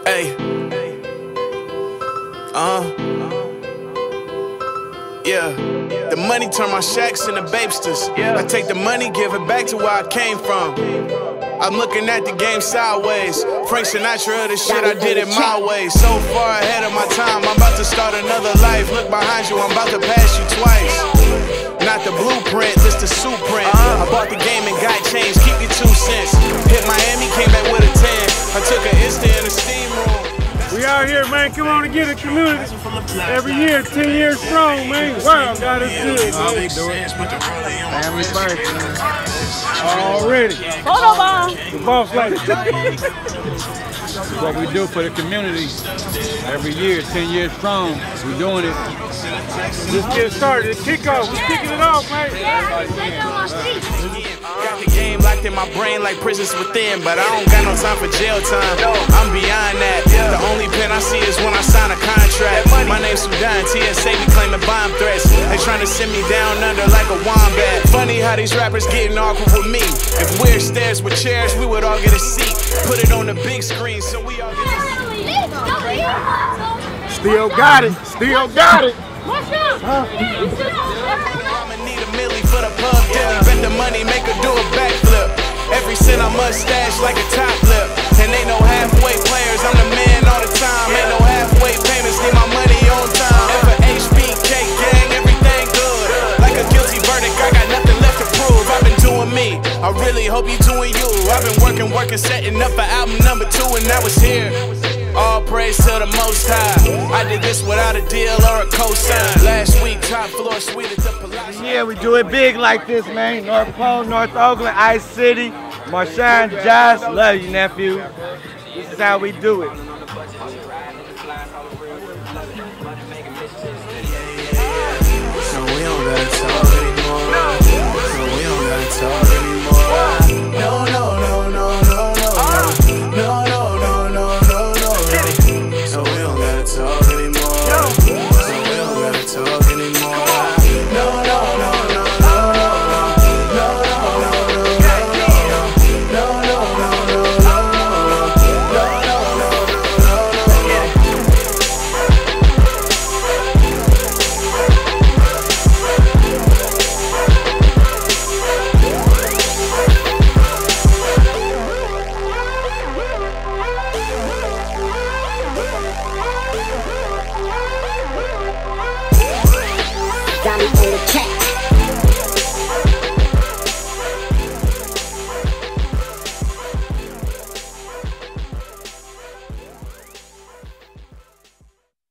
Hey. Yeah. The money turn my shacks into babesters. I take the money, give it back to where I came from. I'm looking at the game sideways. Frank Sinatra, the shit I did it my way. So far ahead of my time, I'm about to start another life. Look behind you, I'm about to pass you twice. Not the blueprint, just the suprint. I bought the game and got changed, keep your 2 cents. Hit Miami, came back with a 10. I took an instant in the steam room. We out here, man. Come on and get a community. Every year, 10 years strong, man. Wow, God is good, man. We do it. Family first, man. Already. Photo bomb. The boss lady. What we do for the community every year, 10 years strong. We're doing it. Let's get started. Kick off. We're kicking it off, man. Got the game locked in my brain like prisons within, but I don't got no time for jail time. I'm beyond that. The only pen I see is when I sign a contract. My name's Sudan, TSA be claiming bomb threats. They trying to send me down under like a wombat. Funny how these rappers getting awkward with me. If we're stairs with chairs, we would all get a seat. Put it on the big screen so we all get a seat. Still got it. Still got it. I'ma need a milli for the pub deal. Bet the money, make her do a backflip. Every cent I must stash like a top lip. And ain't no halfway players, I'm the man all the time. Ain't no halfway payments, need my money on time. And for HBK gang, everything good. Like a guilty verdict, I got nothing left to prove. I've been doing me, I really hope you doing you. I've been working, setting up for album number 2, and now it's here. All praise to the Most High. I did this without a deal or a cosign. Last week, top floor suite at the Productionz. Yeah, we do it big like this, man. North Pole, North Oakland, Ice City, Marshawn, Josh, love you, nephew. This is how we do it.